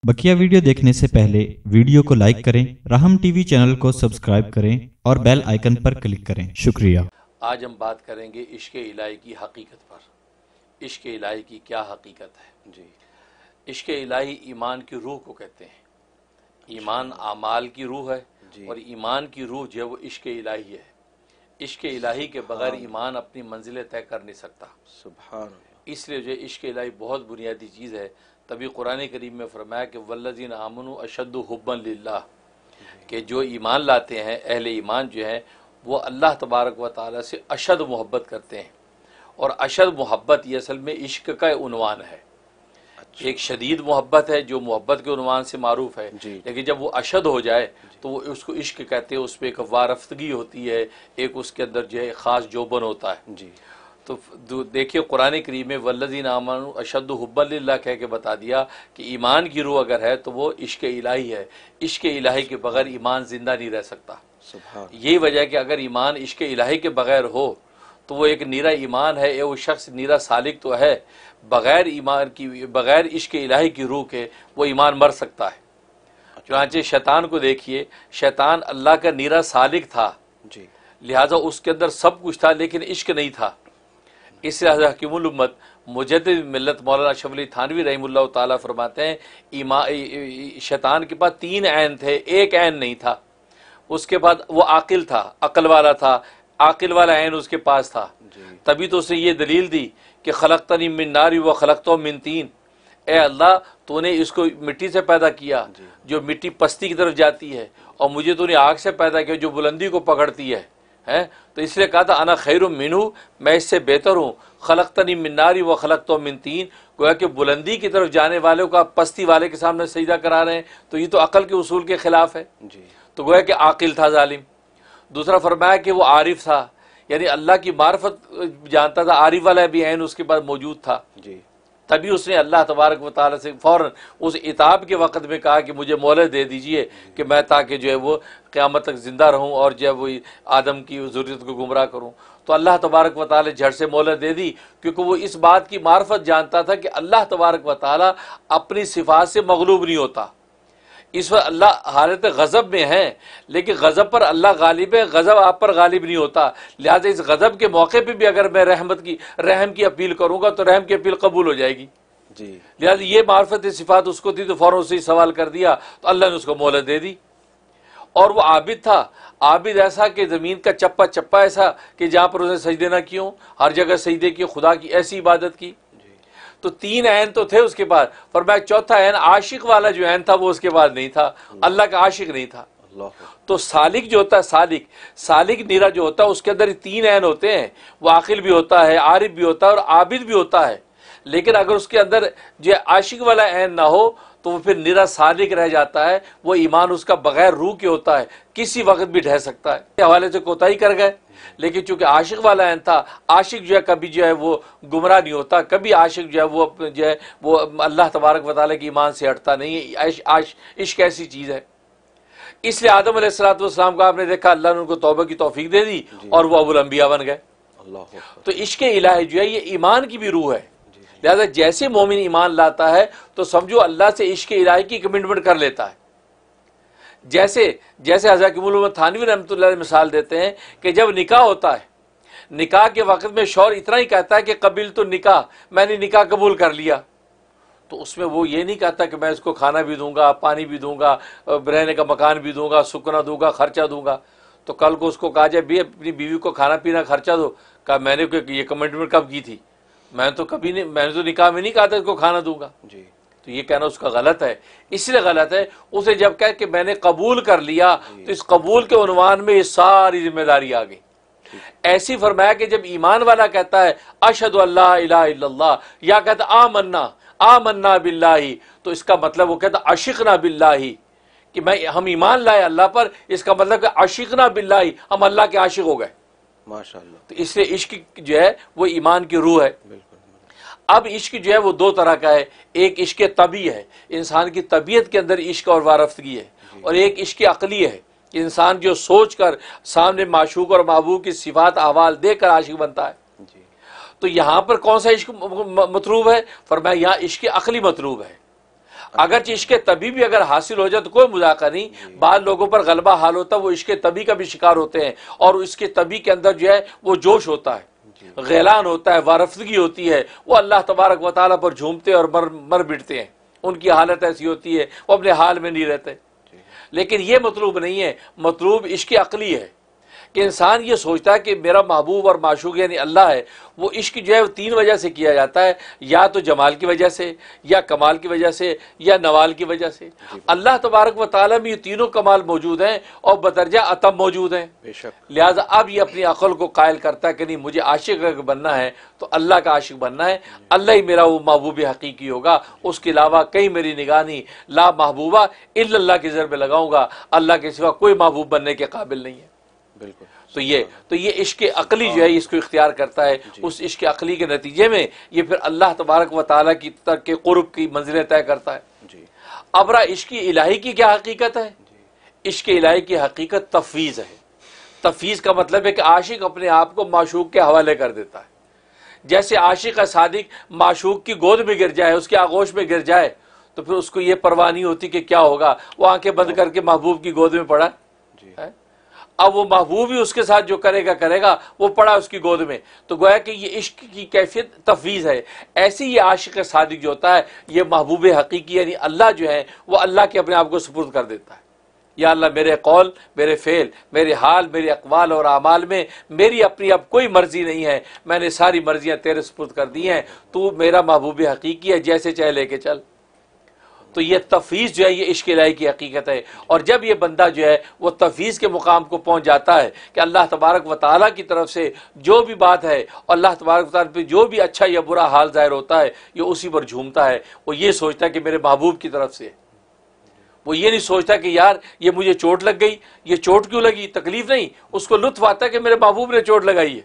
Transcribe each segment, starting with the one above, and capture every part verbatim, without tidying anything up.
बकिया video देखने से पहले वीडियो को लाइक करें, राहम टीवी चैनल को सब्सक्राइब करें और बेल आइकन पर क्लिक करें। शुक्रिया। आज हम बात करेंगे इश्क़ इलाही की हकीकत पर। इश्क़ इलाही की क्या हकीकत है जी। इश्क़ इलाही ईमान की रूह को कहते हैं। ईमान आमाल की रूह है और ईमान की रूह जो है वो इश्क़ इलाही है। इश्क़ इलाही के बगैर ईमान अपनी मंजिलें तय कर नहीं सकता। सुभान अल्लाह। इसलिए जो इश्क़ इलाही बहुत बुनियादी चीज़ है। तभी कुरान करीम में फरमाया कि वल्लज़ीना आमनू अशद्दु हुब्बन लिल्लाह, कि जो ईमान लाते हैं अहले ईमान जो हैं वो अल्लाह तबारक व तआला से अशद मोहब्बत करते हैं। और अशद मोहब्बत ये असल में इश्क का उन्वान है। अच्छा। एक शदीद मोहब्बत है जो मोहब्बत के उन्वान से मारूफ है, लेकिन जब वो अशद हो जाए तो वो उसको इश्क कहते हैं। उस पर एक वारफ्तगी होती है, एक उसके अंदर जो है ख़ास जोबन होता है जी। तो देखिए कुरान करीम में वल्लज़ीना आमनू अशद्दु हुब्बन लिल्लाह कह के बता दिया कि ईमान की रूह अगर है तो वो इश्क़ इलाही है। इश्क़ इलाही के बगैर ईमान ज़िंदा नहीं रह सकता। यही वजह है कि अगर ईमान इश्क़ इलाही के बगैर हो तो वो एक नीरा ईमान है, वो शख्स नीरा सालिक तो है, बगैर ईमान की बगैर इश्क़ इलाही की रूह के वो ईमान मर सकता है। चुनांचे शैतान को देखिए, शैतान अल्लाह का नीरा सालिक था जी, लिहाजा उसके अंदर सब कुछ था लेकिन इश्क नहीं था। इसलिए हकीमुल उम्मत मुजद्दिद मिल्लत मौलाना अशरफ अली थानवी रहमतुल्लाह ताला फरमाते हैं ईमा शैतान के पास तीन ऐन थे, एक ऐन नहीं था। उसके बाद वो आकिल था, अक्ल वाला था, आकिल वाला ऐन उसके पास था। तभी तो उसने ये दलील दी कि खलक़तनी मिन नारी व खलक़तो मिन तीन, ए अल्लाह तूने इसको मिट्टी से पैदा किया जो मिट्टी पस्ती की तरफ जाती है, और मुझे तूने आग से पैदा किया जो बुलंदी को पकड़ती है है तो इसलिए कहा था अना खैरुम मिनहु, मैं इससे बेहतर हूँ। खलक़तनी मिन नारी व खलक़तो मिन तीन, गोया कि बुलंदी की तरफ जाने वालों का पस्ती वाले के सामने सजदा करा रहे हैं, तो ये तो अकल के उसूल के खिलाफ है जी। तो गोया कि आकिल था जालिम। दूसरा फरमाया कि वो आरिफ था, यानी अल्लाह की मार्फत जानता था, आरिफ वाला भी ऐन उसके पास मौजूद था जी। तभी उसने अल्लाह तबारक व तआला से फ़ौरन उस इताब के वक़्त में कहा कि मुझे मोहलत दे दीजिए कि मैं ताकि जो है वो क़यामत तक ज़िंदा रहूं और जो है वो आदम की ज़ुर्रियत को गुमराह करूं। तो अल्लाह तबारक व तआला झट से मोहलत दे दी, क्योंकि वो इस बात की मार्फत जानता था कि अल्लाह तबारक व तआला अपनी सिफ़ात से मग़लूब नहीं होता। इस वक्त अल्लाह हालत गज़ब में है, लेकिन गज़ब पर अल्लाह गालिब है, गज़ब आप पर गालिब नहीं होता। लिहाजा इस गज़ब के मौके पे भी अगर मैं रहमत की रहम की अपील करूँगा तो रहम की अपील कबूल हो जाएगी जी। लिहाजा ये मार्फत सिफ़ात उसको थी तो फ़ौरन उससे सवाल कर दिया तो अल्लाह ने उसको मोहलत दे दी। और वो आबिद था, आबिद ऐसा कि ज़मीन का चप्पा चप्पा ऐसा कि जहाँ पर उसने सजदे ना किए, हर जगह सजदे किए, खुदा की ऐसी इबादत की। तो तीन ऐन तो थे उसके पास, पर मैं चौथा ऐन आशिक वाला जो ऐन था वो उसके पास नहीं था। अल्लाह का आशिक नहीं था। तो सालिक जो होता है, सालिक सालिक नीरा जो होता है उसके अंदर तीन ऐन होते हैं। वो आकिल भी होता है, आरिफ भी होता है और आबिद भी होता है। लेकिन अगर उसके अंदर जो आशिक वाला ऐन ना हो तो वो फिर निरा सालिक रह जाता है। वो ईमान उसका बगैर रूह के होता है, किसी वक्त भी ढह सकता है। हवाले से कोताही कर गए, लेकिन चूंकि आशिक वाला ऐन था, आशिक जो है कभी जो है वो गुमराह नहीं होता, कभी आशिक जो है वो जो है वो अल्लाह तबारक व तआला के ईमान से हटता नहीं है। इश्क ऐसी चीज़ है। इसलिए आदम अलैहिस्सलाम को आपने देखा अल्लाह ने उनको तौबा की तौफीक दे दी और वो अबुल अंबिया बन गए। तो इश्क इलाही जो है ये ईमान की भी रूह है। लिहाजा जैसे मोमिन ईमान लाता है तो समझो अल्लाह से इश्क इलाही की कमिटमेंट कर लेता है। जैसे जैसे हज़रत हकीमुल उम्मत थानवी रहमतुल्लाह अलैह मिसाल देते हैं कि जब निकाह होता है, निकाह के वक़्त में शौहर इतना ही कहता है कि कबिल तो निकाह, मैंने निकाह कबूल कर लिया, तो उसमें वो ये नहीं कहता कि मैं इसको खाना भी दूंगा, पानी भी दूंगा, रहने का मकान भी दूंगा, सुकना दूंगा, खर्चा दूंगा। तो कल को उसको कहा जाए भी अपनी बीवी को खाना पीना खर्चा दो, कहा मैंने ये कमिटमेंट कब की थी, मैं तो कभी नहीं, मैंने तो निकाह में नहीं कहा था इसको खाना दूंगा जी। तो ये कहना उसका गलत है। इसलिए गलत है, उसे जब कह कि मैंने कबूल कर लिया तो इस कबूल के उन्वान में ये सारी जिम्मेदारी आ गई। ऐसी फरमाया कि जब ईमान वाला कहता है अशहदु अल्ला इलाहा इल्लल्लाह, या कहता आमन्ना आमन्ना बिल्लाही, तो इसका मतलब वो कहता अशिकना बिल्लाही, कि मैं हम ईमान लाए अल्लाह पर, इसका मतलब कि अशिकना बिल्लाही, हम अल्लाह के आशिक हो गए माशाअल्लाह। तो इसलिए इश्क जो है वो ईमान की रूह है। अब इश्क जो है वो दो तरह का है, एक इश्क तबी है, इंसान की तबीयत के अंदर इश्क और वारफ्तगी है, और एक इश्क अकली है, इंसान जो सोच कर सामने माशूक और महबूब की सिफात अहवाल देकर आशिक बनता है। तो यहाँ पर कौन सा इश्क मतलूब है? फरमाया यहाँ इश्क अकली मतलूब है। اگرچہ عشق طبی بھی اگر حاصل ہو جائے تو کوئی مذاکرہ نہیں، بعض لوگوں پر غلبہ حال ہوتا ہے، وہ عشق طبی کا بھی شکار ہوتے ہیں، اور اس کے طبی کے اندر جو ہے وہ جوش ہوتا ہے، غیلان ہوتا ہے، وارفتگی ہوتی ہے، وہ اللہ تبارک و تعالیٰ پر جھومتے اور مر مر بٹتے ہیں، ان کی حالت ایسی ہوتی ہے وہ اپنے حال میں نہیں رہتے۔ لیکن یہ مطلوب نہیں ہے، مطلوب عشق عقلی ہے کہ انسان یہ سوچتا ہے کہ میرا محبوب اور معشوق یعنی اللہ ہے۔ وہ عشق جو ہے وہ تین وجہ سے کیا جاتا ہے، یا تو جمال کی وجہ سے، یا کمال کی وجہ سے، یا نوال کی وجہ سے۔ اللہ تبارک و تعالیٰ میں یہ تینوں کمال موجود ہیں اور بدرجہ عطم موجود ہیں، بے شک۔ لہٰذا اب یہ اپنی عقل کو قائل کرتا ہے کہ نہیں، مجھے عاشق اگر بننا ہے تو اللہ کا عاشق بننا ہے، اللہ ہی میرا وہ محبوب حقیقی ہوگا، اس کے علاوہ کہیں میری نگاہ نہیں، لا محبوبہ الا اللہ کی ضرب لگاؤں گا، اللہ کے سوا کوئی محبوب بننے کے قابل نہیں ہے۔ بالکل۔ تو یہ تو یہ عشق عقلی جو ہے اس کو اختیار کرتا ہے، اس عشق عقلی کے نتیجے میں یہ پھر اللہ تبارک و تعالیٰ کی طرف کے قرب کی منزلیں طے کرتا ہے۔ جی۔ اب رہا عشق الہی کی کیا حقیقت ہے؟ عشق الہی کی حقیقت تفویض ہے۔ تفویض کا مطلب ہے کہ عاشق اپنے آپ کو معشوق کے حوالے کر دیتا ہے۔ جیسے عاشق صادق معشوق کی گود میں گر جائے، اس کے آغوش میں گر جائے، تو پھر اس کو یہ پرواہ نہیں ہوتی کہ کیا ہوگا، وہ آنکھیں بند کر کے محبوب کی گود میں پڑا ہے۔ اب وہ محبوب ہی اس کے ساتھ جو کرے گا کرے گا، وہ پڑا اس کی گود میں، تو گویا کہ یہ عشق کی کیفیت تفویض ہے۔ ایسی یہ عاشق صادق جو ہوتا ہے، یہ محبوب حقیقی یعنی اللہ جو ہے وہ اللہ کے اپنے آپ کو سپرد کر دیتا ہے۔ یا اللہ میرے قول، میرے فعل، میرے حال، میرے اقوال اور اعمال میں میری اپنی اب کوئی مرضی نہیں ہے، میں نے ساری مرضیاں تیرے سپرد کر دی ہیں، تو میرا محبوب حقیقی ہے، جیسے چاہے لے کے چل۔ تو یہ تفویض جو ہے یہ عشق الہی کی حقیقت ہے۔ اور جب یہ بندہ جو ہے وہ تفویض کے مقام کو پہنچ جاتا ہے کہ اللہ تبارک و تعالیٰ کی طرف سے جو بھی بات ہے اور اللہ تبارک و تعالیٰ پہ جو بھی اچھا یا برا حال ظاہر ہوتا ہے، یہ اسی پر جھومتا ہے، وہ یہ سوچتا ہے کہ میرے محبوب کی طرف سے ہے۔ وہ یہ نہیں سوچتا کہ یار یہ مجھے چوٹ لگ گئی، یہ چوٹ کیوں لگی، تکلیف نہیں، اس کو لطف آتا ہے کہ میرے محبوب نے چوٹ لگائی ہے۔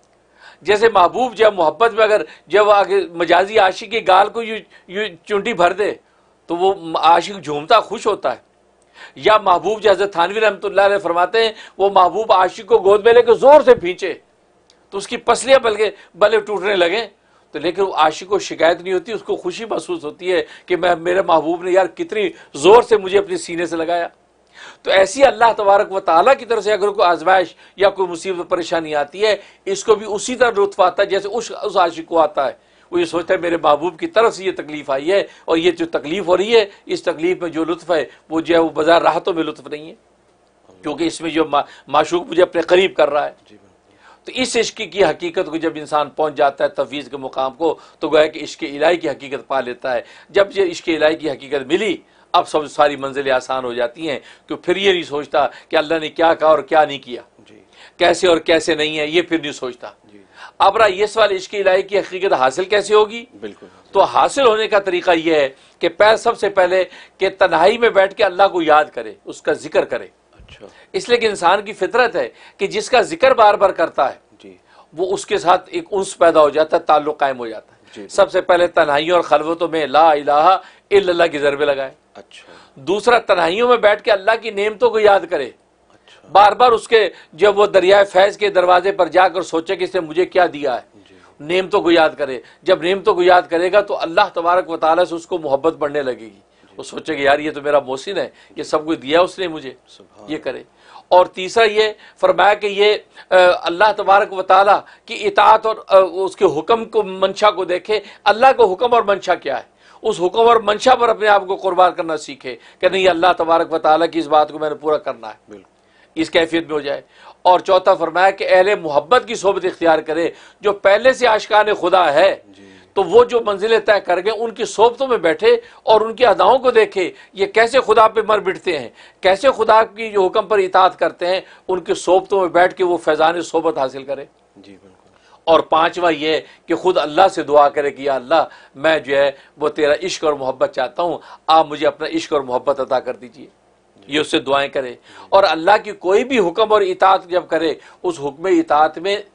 جیسے محبوب جب محبت میں اگر جب آگے مجازی عاشق کی گال کو یوں یوں چونٹی بھر دے تو وہ عاشق جھومتا خوش ہوتا ہے۔ یا محبوب جو حضرت تھانوی رحمۃ اللہ علیہ فرماتے ہیں، وہ محبوب عاشق کو گود میں لے کے زور سے پھینچے تو اس کی پسلیاں بلکہ بلے ٹوٹنے لگیں، تو لیکن وہ عاشق کو شکایت نہیں ہوتی، اس کو خوشی محسوس ہوتی ہے کہ میں میرے محبوب نے یار کتنی زور سے مجھے اپنے سینے سے لگایا۔ تو ایسی اللہ تبارک و تعالیٰ کی طرف سے اگر کوئی آزمائش یا کوئی مصیبت پریشانی آتی ہے، اس کو بھی اسی طرح لطف آتا ہے جیسے اس اس عاشق کو آتا ہے۔ وہ یہ سوچتا ہے میرے محبوب کی طرف سے یہ تکلیف آئی ہے، اور یہ جو تکلیف ہو رہی ہے اس تکلیف میں جو لطف ہے وہ جو ہے وہ بظاہر راحتوں میں لطف نہیں ہے، کیونکہ اس میں جو معشوق مجھے اپنے قریب کر رہا ہے۔ تو اس عشق کی حقیقت کو جب انسان پہنچ جاتا ہے تفویض کے مقام کو، تو گویا کہ عشق الہی کی حقیقت پا لیتا ہے۔ جب یہ عشق الہی کی حقیقت ملی، اب سب ساری منزلیں آسان ہو جاتی ہیں، کہ پھر یہ نہیں سوچتا کہ اللہ نے کیا کہا اور کیا نہیں کیا، کیسے اور کیسے نہیں ہے، یہ پھر نہیں سوچتا۔ اب رہا یہ سوال عشق الہی کی حقیقت حاصل کیسے ہوگی؟ بالکل۔ تو حاصل ہونے کا طریقہ یہ ہے کہ پہلے سب سے پہلے کہ تنہائی میں بیٹھ کے اللہ کو یاد کرے، اس کا ذکر کرے۔ اچھا۔ اس لیے کہ انسان کی فطرت ہے کہ جس کا ذکر بار بار کرتا ہے جی۔ وہ اس کے ساتھ ایک انس پیدا ہو جاتا ہے، تعلق قائم ہو جاتا ہے۔ جی۔ سب سے پہلے تنہائیوں اور خلوتوں میں لا الہ الا اللہ کی ضربے لگائے۔ اچھا۔ دوسرا تنہائیوں میں بیٹھ کے اللہ کی نعمتوں کو یاد کرے، بار بار اس کے جب وہ دریائے فیض کے دروازے پر جا کر سوچے کہ اس نے مجھے کیا دیا ہے، نعمتوں کو یاد کرے۔ جب نعمتوں کو یاد کرے گا تو اللہ تبارک و تعالیٰ سے اس کو محبت بڑھنے لگے گی، وہ سوچے کہ یار یہ تو میرا محسن ہے، یہ سب کچھ دیا اس نے مجھے، یہ کرے۔ اور تیسرا یہ فرمایا کہ یہ اللہ تبارک و تعالیٰ کی اطاعت اور اس کے حکم کو منشا کو دیکھے، اللہ کو حکم اور منشا کیا ہے، اس حکم اور منشا پر اپنے آپ کو قربان کرنا سیکھے کہ نہیں اللہ تبارک و تعالیٰ کی اس بات کو میں نے پورا کرنا ہے، اس کیفیت میں ہو جائے۔ اور چوتھا فرمایا کہ اہل محبت کی صحبت اختیار کرے، جو پہلے سے عاشقان خدا ہے تو وہ جو منزلیں طے کر گئے ان کی صحبتوں میں بیٹھے اور ان کی اداؤں کو دیکھے، یہ کیسے خدا پہ مر بٹتے ہیں، کیسے خدا کی جو حکم پر اطاعت کرتے ہیں، ان کی صحبتوں میں بیٹھ کے وہ فیضان صحبت حاصل کرے۔ جی بالکل۔ اور پانچواں یہ کہ خود اللہ سے دعا کرے کہ یا اللہ میں جو ہے وہ تیرا عشق اور محبت چاہتا ہوں، آپ مجھے اپنا عشق اور محبت عطا کر دیجیے، یہ اس سے دعائیں کرے۔ اور اللہ کی کوئی بھی حکم اور اطاعت جب کرے، اس حکم اطاعت میں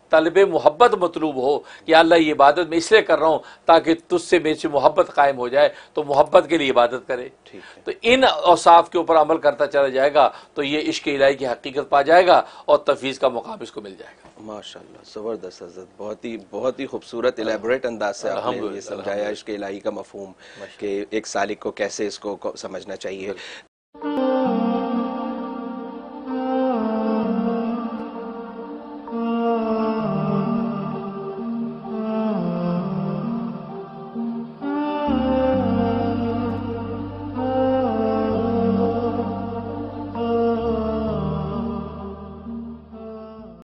طلب محبت مطلوب ہو کہ اللہ یہ عبادت میں اس لیے کر رہا ہوں تاکہ تجھ سے میرے سے محبت قائم ہو جائے، تو محبت کے لیے عبادت کرے. تو ان اوصاف کے اوپر عمل کرتا چلا جائے گا تو یہ عشق الہی کی حقیقت پا جائے گا اور تفویض کا مقام اس کو مل جائے گا. ماشاءاللہ، زبردست حضرت، بہت ہی بہت ہی خوبصورت الیبوریٹ انداز سے آپ نے یہ سمجھایا عشق الہی کا مفہوم کہ ایک سالک کو کیسے اس کو سمجھنا چاہیے.